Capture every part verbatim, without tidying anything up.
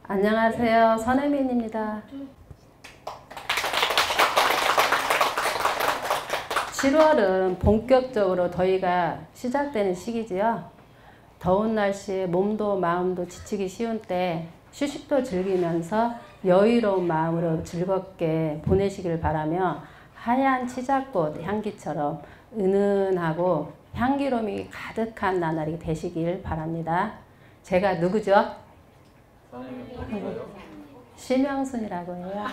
안녕하세요. 선혜민입니다. 칠월은 본격적으로 더위가 시작되는 시기지요. 더운 날씨에 몸도 마음도 지치기 쉬운 때 휴식도 즐기면서 여유로운 마음으로 즐겁게 보내시길 바라며 하얀 치자꽃 향기처럼 은은하고 향기로움이 가득한 나날이 되시길 바랍니다. 제가 누구죠? 심영순이라고 해요.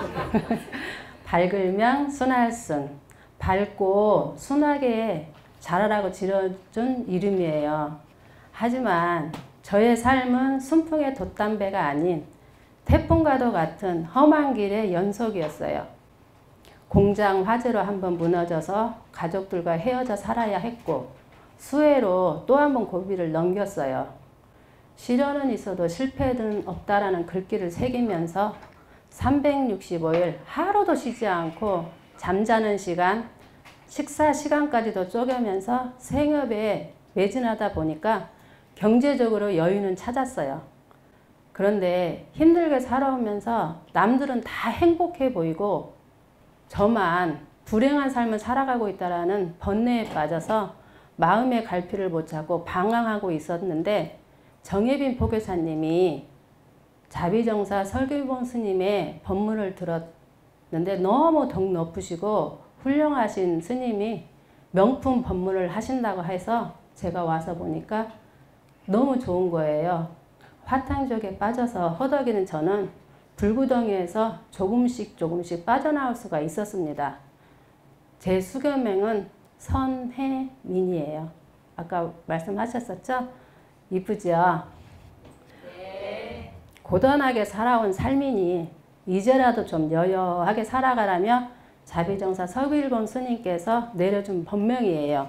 밝을명 순할순, 밝고 순하게 자라라고 지어준 이름이에요. 하지만 저의 삶은 순풍의 돛담배가 아닌 태풍과도 같은 험한 길의 연속이었어요. 공장 화재로 한번 무너져서 가족들과 헤어져 살아야 했고 수해로 또 한 번 고비를 넘겼어요. 시련은 있어도 실패는 없다라는 글귀를 새기면서 삼백육십오 일 하루도 쉬지 않고 잠자는 시간, 식사 시간까지도 쪼개면서 생업에 매진하다 보니까 경제적으로 여유는 찾았어요. 그런데 힘들게 살아오면서 남들은 다 행복해 보이고 저만 불행한 삶을 살아가고 있다는 번뇌에 빠져서 마음의 갈피를 못 잡고 방황하고 있었는데 정혜빈 포교사님이 자비정사 설교본 스님의 법문을 들었는데 너무 덕 높으시고 훌륭하신 스님이 명품 법문을 하신다고 해서 제가 와서 보니까 너무 좋은 거예요. 화탕족에 빠져서 허덕이는 저는 불구덩이에서 조금씩 조금씩 빠져나올 수가 있었습니다. 제 수교명은 선혜민이에요. 아까 말씀하셨었죠? 이쁘죠? 네. 고단하게 살아온 삶이니 이제라도 좀 여여하게 살아가라며 자비정사 서구일본 스님께서 내려준 법명이에요.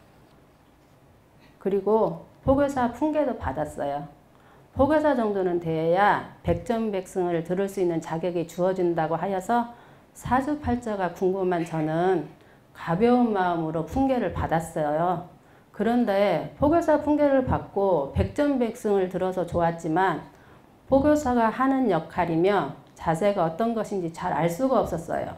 그리고 포교사 품계도 받았어요. 포교사 정도는 되어야 백전백승을 들을 수 있는 자격이 주어진다고 하여서 사주팔자가 궁금한 저는 가벼운 마음으로 품계를 받았어요. 그런데 포교사 품계를 받고 백전백승을 들어서 좋았지만 포교사가 하는 역할이며 자세가 어떤 것인지 잘 알 수가 없었어요.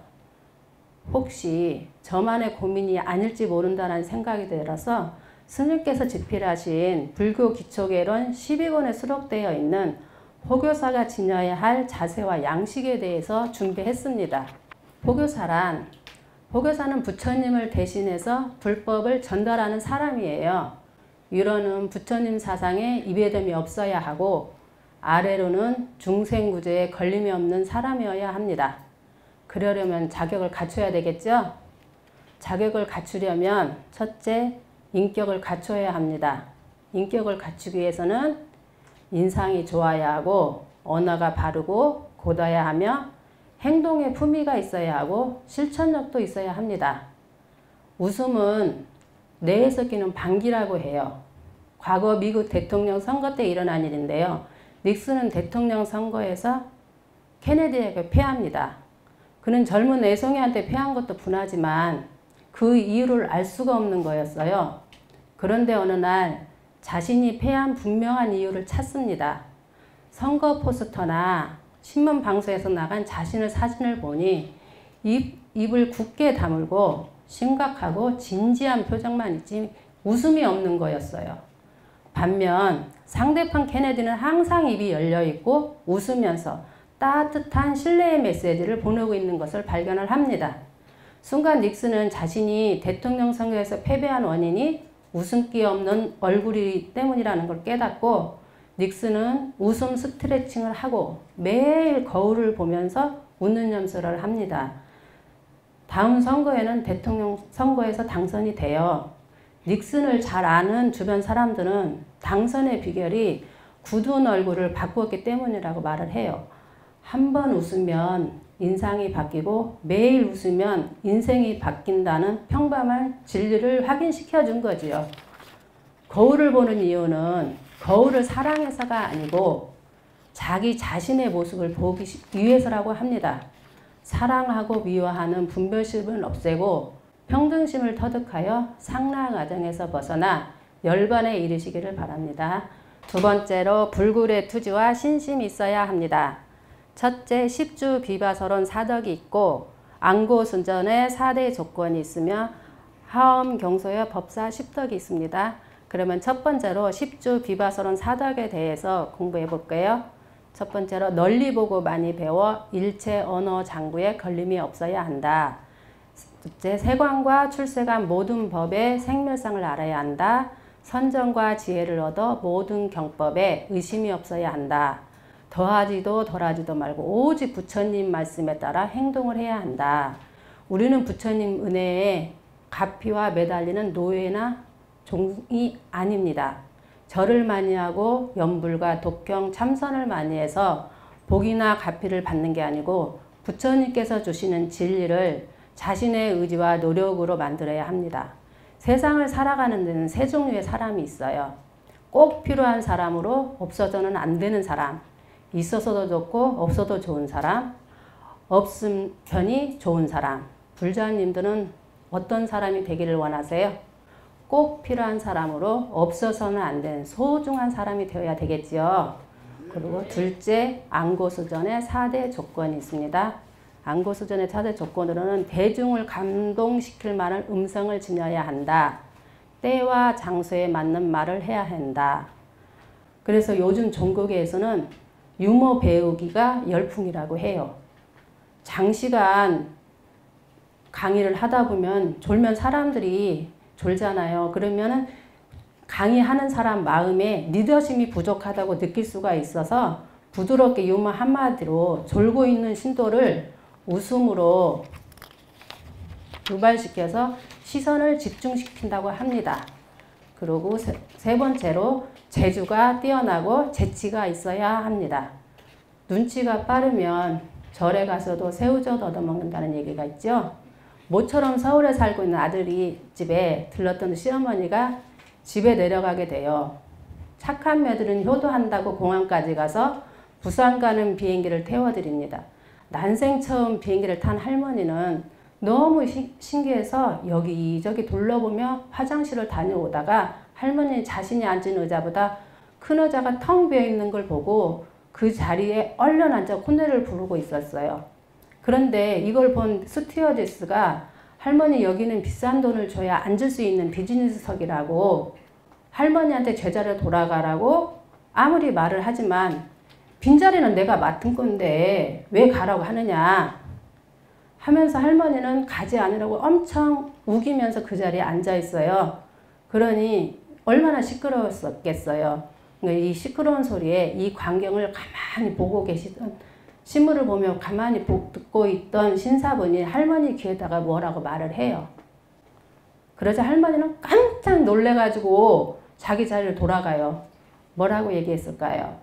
혹시 저만의 고민이 아닐지 모른다는 생각이 들어서 스님께서 집필하신 불교 기초개론 십이 권에 수록되어 있는 포교사가 지녀야 할 자세와 양식에 대해서 준비했습니다. 포교사란 포교사는 부처님을 대신해서 불법을 전달하는 사람이에요. 위로는 부처님 사상에 이배됨이 없어야 하고 아래로는 중생구조에 걸림이 없는 사람이어야 합니다. 그러려면 자격을 갖춰야 되겠죠? 자격을 갖추려면 첫째, 인격을 갖춰야 합니다. 인격을 갖추기 위해서는 인상이 좋아야 하고 언어가 바르고 곧아야 하며 행동에 품위가 있어야 하고 실천력도 있어야 합니다. 웃음은 뇌에서 끼는 방귀라고 해요. 과거 미국 대통령 선거 때 일어난 일인데요. 닉슨은 대통령 선거에서 케네디에게 패합니다. 그는 젊은 애송이한테 패한 것도 분하지만 그 이유를 알 수가 없는 거였어요. 그런데 어느 날 자신이 패한 분명한 이유를 찾습니다. 선거 포스터나 신문 방송에서 나간 자신의 사진을 보니 입, 입을 굳게 다물고 심각하고 진지한 표정만 있지 웃음이 없는 거였어요. 반면 상대편 케네디는 항상 입이 열려있고 웃으면서 따뜻한 신뢰의 메시지를 보내고 있는 것을 발견을 합니다. 순간 닉슨은 자신이 대통령 선거에서 패배한 원인이 웃음기 없는 얼굴이 때문이라는 걸 깨닫고 닉슨은 웃음 스트레칭을 하고 매일 거울을 보면서 웃는 연습을 합니다. 다음 선거에는 대통령 선거에서 당선이 돼요. 닉슨을 잘 아는 주변 사람들은 당선의 비결이 굳은 얼굴을 바꾸었기 때문이라고 말을 해요. 한 번 웃으면 인상이 바뀌고 매일 웃으면 인생이 바뀐다는 평범한 진리를 확인시켜 준 거지요. 거울을 보는 이유는 거울을 사랑해서가 아니고 자기 자신의 모습을 보기 위해서라고 합니다. 사랑하고 미워하는 분별심을 없애고 평등심을 터득하여 상나 과정에서 벗어나 열반에 이르시기를 바랍니다. 두 번째로 불굴의 투지와 신심이 있어야 합니다. 첫째, 십주 비바설원 사덕이 있고 안고순전의 사대 조건이 있으며 하엄 경소의 법사 십덕이 있습니다. 그러면 첫 번째로 십주 비바설원 사덕에 대해서 공부해 볼게요. 첫 번째로 널리 보고 많이 배워 일체 언어 장구에 걸림이 없어야 한다. 둘째, 세관과 출세관 모든 법의 생멸상을 알아야 한다. 선정과 지혜를 얻어 모든 경법에 의심이 없어야 한다. 더하지도 덜하지도 말고 오직 부처님 말씀에 따라 행동을 해야 한다. 우리는 부처님 은혜에 가피와 매달리는 노예나 종이 아닙니다. 절을 많이 하고 연불과 독경, 참선을 많이 해서 복이나 가피를 받는 게 아니고 부처님께서 주시는 진리를 자신의 의지와 노력으로 만들어야 합니다. 세상을 살아가는 데는 세 종류의 사람이 있어요. 꼭 필요한 사람으로 없어서는 안 되는 사람, 있어서도 좋고 없어도 좋은 사람, 없음 편이 좋은 사람. 불자님들은 어떤 사람이 되기를 원하세요? 꼭 필요한 사람으로 없어서는 안 되는 소중한 사람이 되어야 되겠지요. 그리고 둘째, 안고수전의 사대 조건이 있습니다. 안고수전의 사대 조건으로는 대중을 감동시킬 만한 음성을 지녀야 한다. 때와 장소에 맞는 말을 해야 한다. 그래서 요즘 종교계에서는 유머 배우기가 열풍이라고 해요. 장시간 강의를 하다 보면 졸면 사람들이 졸잖아요. 그러면은 강의하는 사람 마음에 리더십이 부족하다고 느낄 수가 있어서 부드럽게 유머 한마디로 졸고 있는 신도를 웃음으로 유발시켜서 시선을 집중시킨다고 합니다. 그리고 세, 세 번째로 재주가 뛰어나고 재치가 있어야 합니다. 눈치가 빠르면 절에 가서도 새우젓 얻어먹는다는 얘기가 있죠. 모처럼 서울에 살고 있는 아들이 집에 들렀던 시어머니가 집에 내려가게 돼요. 착한 며느리는 효도한다고 공항까지 가서 부산 가는 비행기를 태워드립니다. 난생 처음 비행기를 탄 할머니는 너무 시, 신기해서 여기저기 둘러보며 화장실을 다녀오다가 할머니 자신이 앉은 의자보다 큰 의자가 텅 비어있는 걸 보고 그 자리에 얼른 앉아 콧노래를 부르고 있었어요. 그런데 이걸 본 스튜어디스가 할머니 여기는 비싼 돈을 줘야 앉을 수 있는 비즈니스석이라고 할머니한테 제자리로 돌아가라고 아무리 말을 하지만 빈자리는 내가 맡은 건데 왜 가라고 하느냐 하면서 할머니는 가지 않으라고 엄청 우기면서 그 자리에 앉아 있어요. 그러니 얼마나 시끄러웠겠어요. 이 시끄러운 소리에 이 광경을 가만히 보고 계시던 신문을 보며 가만히 듣고 있던 신사분이 할머니 귀에다가 뭐라고 말을 해요. 그러자 할머니는 깜짝 놀래가지고 자기 자리로 돌아가요. 뭐라고 얘기했을까요?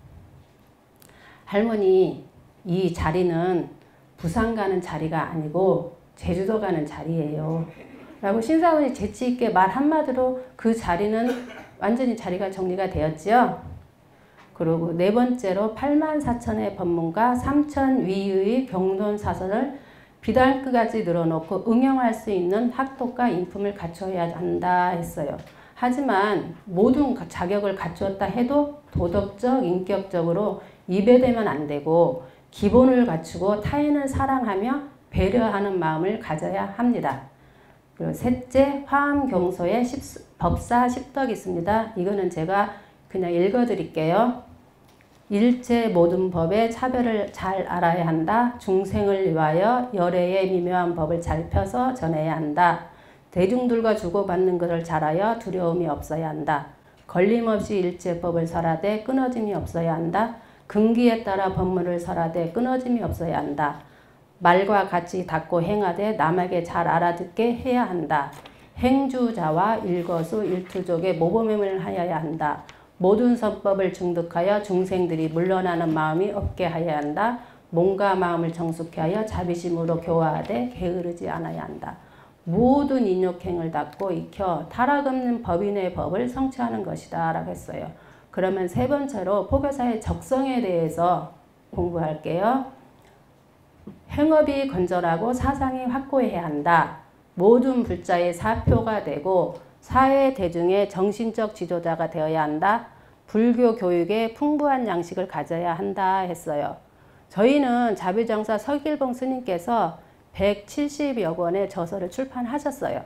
할머니, 이 자리는 부산 가는 자리가 아니고 제주도 가는 자리예요. 라고 신사분이 재치있게 말 한마디로 그 자리는 완전히 자리가 정리가 되었지요. 그리고 네 번째로 팔만 사천의 법문과 삼천 위의 경론사설을 비단끝까지 늘어놓고 응용할 수 있는 학독과 인품을 갖춰야 한다 했어요. 하지만 모든 자격을 갖추었다 해도 도덕적, 인격적으로 이배되면 안 되고 기본을 갖추고 타인을 사랑하며 배려하는 마음을 가져야 합니다. 그리고 셋째, 화엄경소의 법사 십덕이 있습니다. 이거는 제가 그냥 읽어드릴게요. 일체 모든 법의 차별을 잘 알아야 한다. 중생을 위하여 열애의 미묘한 법을 잘 펴서 전해야 한다. 대중들과 주고받는 것을 잘하여 두려움이 없어야 한다. 걸림없이 일체법을 설하되 끊어짐이 없어야 한다. 금기에 따라 법문을 설하되 끊어짐이 없어야 한다. 말과 같이 닦고 행하되 남에게 잘 알아듣게 해야 한다. 행주자와 일거수 일투족의 모범임을 하여야 한다. 모든 선법을 중득하여 중생들이 물러나는 마음이 없게 하여야 한다. 몸과 마음을 정숙해 하여 자비심으로 교화하되 게으르지 않아야 한다. 모든 인욕행을 닦고 익혀 타락 없는 법인의 법을 성취하는 것이다 라고 했어요. 그러면 세 번째로 포교사의 적성에 대해서 공부할게요. 행업이 건전하고 사상이 확고해야 한다. 모든 불자의 사표가 되고 사회 대중의 정신적 지도자가 되어야 한다. 불교 교육에 풍부한 양식을 가져야 한다 했어요. 저희는 자비정사 서길봉 스님께서 백칠십여 권의 저서를 출판하셨어요.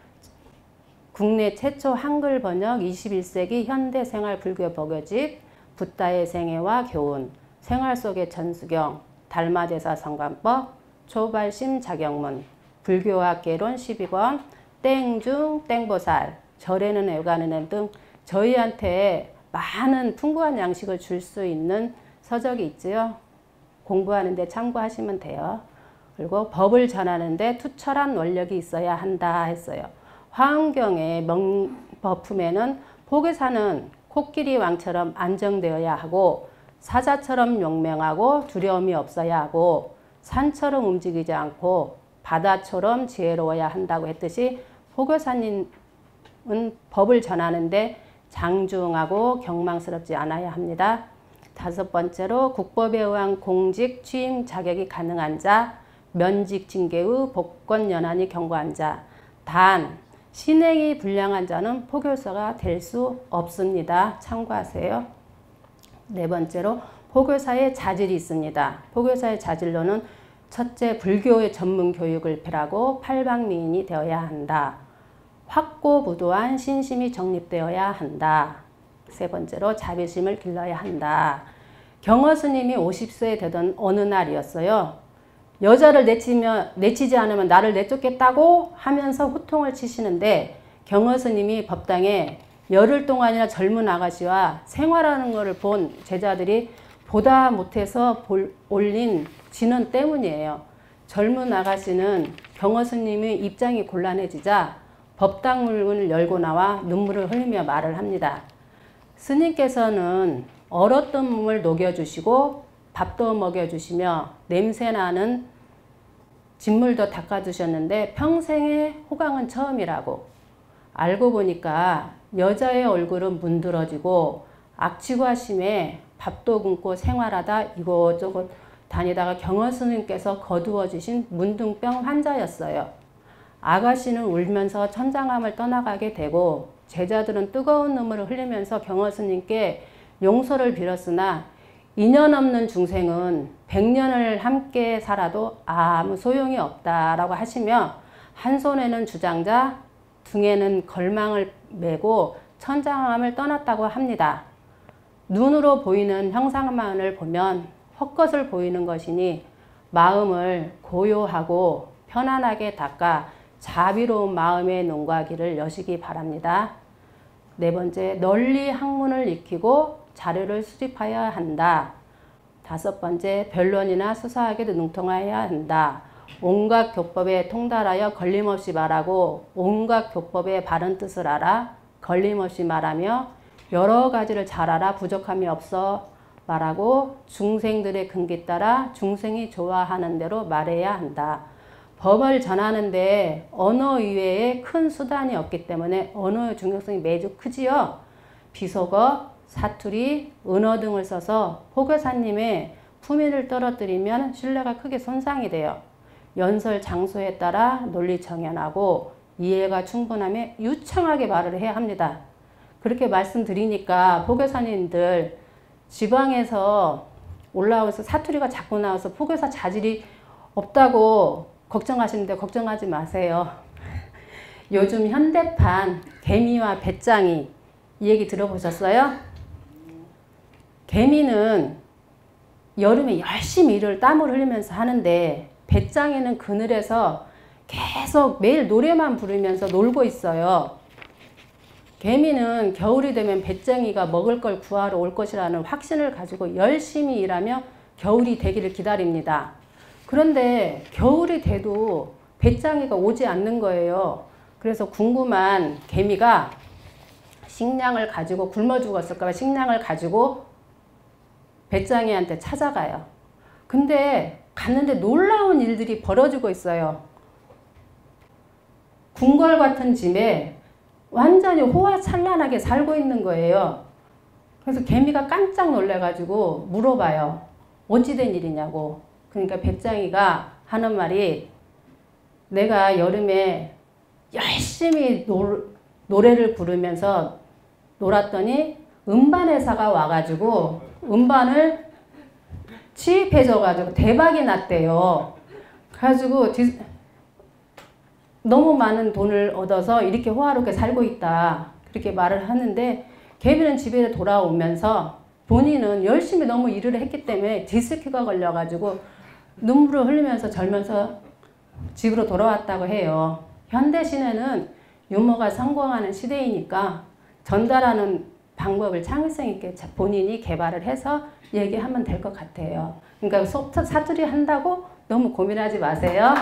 국내 최초 한글 번역 이십일 세기 현대생활 불교 법요집, 붓다의 생애와 교훈, 생활 속의 전수경, 달마대사 성관법, 초발심 자경문, 불교학 개론 십이 권, 땡중, 땡보살, 절에는 애가는 등 저희한테 많은 풍부한 양식을 줄 수 있는 서적이 있지요. 공부하는 데 참고하시면 돼요. 그리고 법을 전하는데 투철한 원력이 있어야 한다 했어요. 화엄경의 명법품에는 포괴사는 코끼리 왕처럼 안정되어야 하고 사자처럼 용맹하고 두려움이 없어야 하고 산처럼 움직이지 않고 바다처럼 지혜로워야 한다고 했듯이 포교사님은 법을 전하는데 장중하고 경망스럽지 않아야 합니다. 다섯 번째로 국법에 의한 공직 취임 자격이 가능한 자, 면직 징계 후 복권 연한이 경고한 자, 단 신행이 불량한 자는 포교사가 될 수 없습니다. 참고하세요. 네 번째로 포교사의 자질이 있습니다. 포교사의 자질로는 첫째, 불교의 전문 교육을 펼하고 팔방미인이 되어야 한다. 확고부도한 신심이 정립되어야 한다. 세 번째로 자비심을 길러야 한다. 경허 스님이 오십 세 되던 어느 날이었어요. 여자를 내치며, 내치지 않으면 나를 내쫓겠다고 하면서 호통을 치시는데 경허 스님이 법당에 열흘 동안이나 젊은 아가씨와 생활하는 것을 본 제자들이 보다 못해서 볼, 올린 진언 때문이에요. 젊은 아가씨는 경허 스님의 입장이 곤란해지자 법당 문을 열고 나와 눈물을 흘리며 말을 합니다. 스님께서는 얼었던 몸을 녹여주시고 밥도 먹여주시며 냄새나는 진물도 닦아주셨는데 평생의 호강은 처음이라고. 알고 보니까 여자의 얼굴은 문드러지고 악취과심에 밥도 굶고 생활하다 이곳저곳 다니다가 경허 스님께서 거두어 주신 문둥병 환자였어요. 아가씨는 울면서 천장암을 떠나가게 되고 제자들은 뜨거운 눈물을 흘리면서 경허 스님께 용서를 빌었으나 인연 없는 중생은 백년을 함께 살아도 아무 소용이 없다라고 하시며 한 손에는 주장자, 등에는 걸망을 메고 천장암을 떠났다고 합니다. 눈으로 보이는 형상만을 보면 헛것을 보이는 것이니 마음을 고요하고 편안하게 닦아 자비로운 마음의 농과기를 여시기 바랍니다. 네 번째, 널리 학문을 익히고 자료를 수집하여야 한다. 다섯 번째, 변론이나 수사하기도 능통하여야 한다. 온갖 교법에 통달하여 걸림없이 말하고 온갖 교법의 바른 뜻을 알아 걸림없이 말하며 여러 가지를 잘 알아 부족함이 없어 말하고 중생들의 근기 따라 중생이 좋아하는 대로 말해야 한다. 법을 전하는데 언어 이외에 큰 수단이 없기 때문에 언어의 중요성이 매우 크지요. 비속어, 사투리, 은어 등을 써서 포교사님의 품위를 떨어뜨리면 신뢰가 크게 손상이 돼요. 연설 장소에 따라 논리 정연하고 이해가 충분하며 유창하게 말을 해야 합니다. 그렇게 말씀드리니까 포교사님들 지방에서 올라와서 사투리가 자꾸 나와서 포교사 자질이 없다고 걱정하시는데 걱정하지 마세요. 요즘 현대판 개미와 배짱이 이 얘기 들어보셨어요? 개미는 여름에 열심히 일을 땀을 흘리면서 하는데 배짱이는 그늘에서 계속 매일 노래만 부르면서 놀고 있어요. 개미는 겨울이 되면 배짱이가 먹을 걸 구하러 올 것이라는 확신을 가지고 열심히 일하며 겨울이 되기를 기다립니다. 그런데 겨울이 돼도 배짱이가 오지 않는 거예요. 그래서 궁금한 개미가 식량을 가지고 굶어 죽었을까 봐 식량을 가지고 배짱이한테 찾아가요. 근데 갔는데 놀라운 일들이 벌어지고 있어요. 궁궐 같은 집에 완전히 호화찬란하게 살고 있는 거예요. 그래서 개미가 깜짝 놀래가지고 물어봐요. 어찌된 일이냐고. 그러니까 배짱이가 하는 말이 내가 여름에 열심히 노, 노래를 부르면서 놀았더니 음반 회사가 와가지고 음반을 취입해줘가지고 대박이 났대요. 그래가지고 디, 너무 많은 돈을 얻어서 이렇게 호화롭게 살고 있다. 그렇게 말을 하는데 개비는 집에 돌아오면서 본인은 열심히 너무 일을 했기 때문에 디스크가 걸려가지고 눈물을 흘리면서 절면서 집으로 돌아왔다고 해요. 현대 시대는 유머가 성공하는 시대이니까 전달하는 방법을 창의성 있게 본인이 개발을 해서 얘기하면 될 것 같아요. 그러니까 사투리 한다고 너무 고민하지 마세요.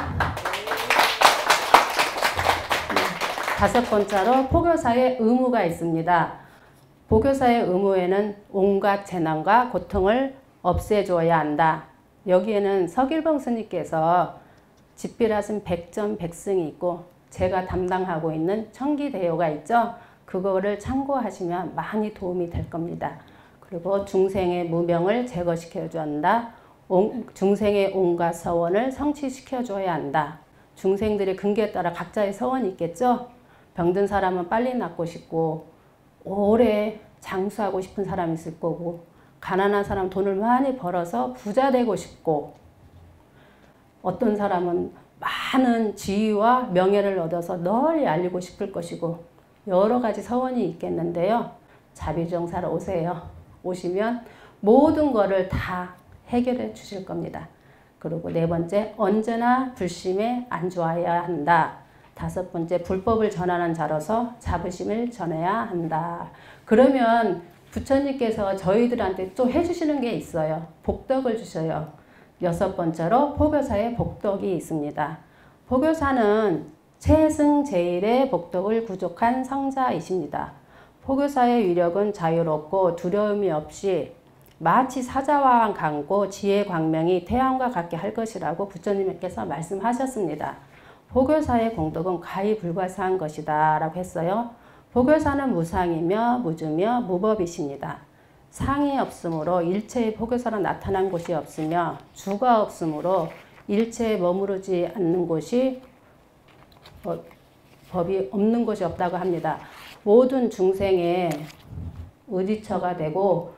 다섯 번째로 포교사의 의무가 있습니다. 포교사의 의무에는 온갖 재난과 고통을 없애줘야 한다. 여기에는 서길봉 스님께서 집필하신 백전백승이 있고 제가 담당하고 있는 청기대요가 있죠. 그거를 참고하시면 많이 도움이 될 겁니다. 그리고 중생의 무명을 제거시켜줘야 한다. 온, 중생의 온갖 서원을 성취시켜줘야 한다. 중생들의 근기에 따라 각자의 서원이 있겠죠. 병든 사람은 빨리 낫고 싶고 오래 장수하고 싶은 사람이 있을 거고 가난한 사람은 돈을 많이 벌어서 부자 되고 싶고 어떤 사람은 많은 지위와 명예를 얻어서 널리 알리고 싶을 것이고 여러 가지 서원이 있겠는데요. 자비정사로 오세요. 오시면 모든 거를 다 해결해 주실 겁니다. 그리고 네 번째, 언제나 불심에 안주하여야 한다. 다섯 번째, 불법을 전하는 자로서 자부심을 전해야 한다. 그러면 부처님께서 저희들한테 또 해주시는 게 있어요. 복덕을 주셔요. 여섯 번째로 포교사의 복덕이 있습니다. 포교사는 최승제일의 복덕을 구족한 성자이십니다. 포교사의 위력은 자유롭고 두려움이 없이 마치 사자와 같고 지혜 광명이 태양과 같게 할 것이라고 부처님께서 말씀하셨습니다. 포교사의 공덕은 가히 불가사한 것이다 라고 했어요. 포교사는 무상이며 무주며 무법이십니다. 상이 없으므로 일체의 포교사로 나타난 곳이 없으며 주가 없으므로 일체에 머무르지 않는 곳이 법, 법이 없는 곳이 없다고 합니다. 모든 중생의 의지처가 되고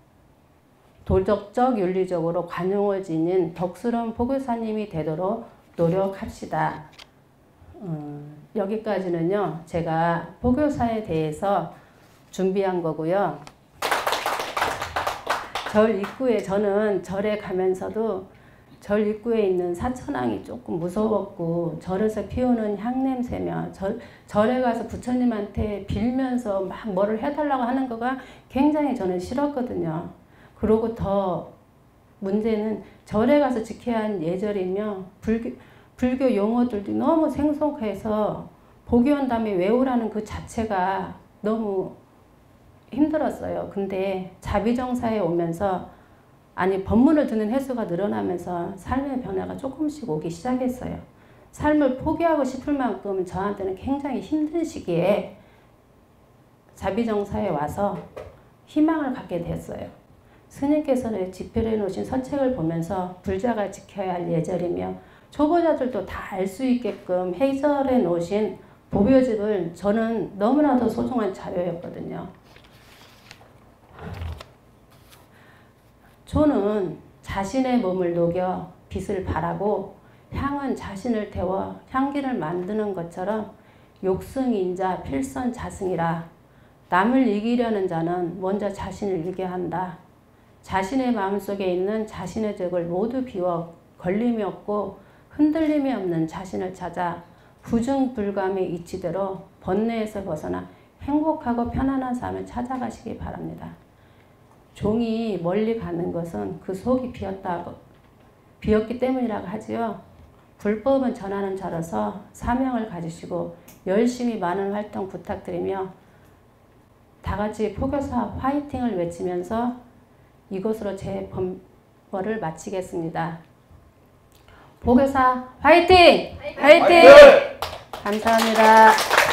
도덕적 윤리적으로 관용을 지닌 덕스러운 포교사님이 되도록 노력합시다. 음, 여기까지는요. 제가 포교사에 대해서 준비한 거고요. 절 입구에 저는 절에 가면서도 절 입구에 있는 사천왕이 조금 무서웠고 절에서 피우는 향냄새며 절, 절에 가서 부처님한테 빌면서 막 뭐를 해달라고 하는 거가 굉장히 저는 싫었거든요. 그리고 더 문제는 절에 가서 지켜야 하는 예절이며 불교, 불교 용어들도 너무 생소해서 보기 온 다음에 외우라는 그 자체가 너무 힘들었어요. 근데 자비정사에 오면서 아니 법문을 듣는 횟수가 늘어나면서 삶의 변화가 조금씩 오기 시작했어요. 삶을 포기하고 싶을 만큼 저한테는 굉장히 힘든 시기에 자비정사에 와서 희망을 갖게 됐어요. 스님께서는 집필해 놓으신 선책을 보면서 불자가 지켜야 할 예절이며 초보자들도 다 알 수 있게끔 해설해 놓으신 보묘집을 저는 너무나도 소중한 자료였거든요. 초는 자신의 몸을 녹여 빛을 발하고 향은 자신을 태워 향기를 만드는 것처럼 욕승인자 필선자승이라. 남을 이기려는 자는 먼저 자신을 이겨야 한다. 자신의 마음속에 있는 자신의 적을 모두 비워 걸림이 없고 흔들림이 없는 자신을 찾아 부중불감의 이치대로 번뇌에서 벗어나 행복하고 편안한 삶을 찾아가시기 바랍니다. 종이 멀리 가는 것은 그 속이 비었다고, 비었기 때문이라고 하지요. 불법은 전하는 자로서 사명을 가지시고 열심히 많은 활동 부탁드리며 다같이 포교사 화이팅을 외치면서 이것으로 제 법보를 마치겠습니다. 포교사 화이팅! 화이팅! 화이팅! 감사합니다.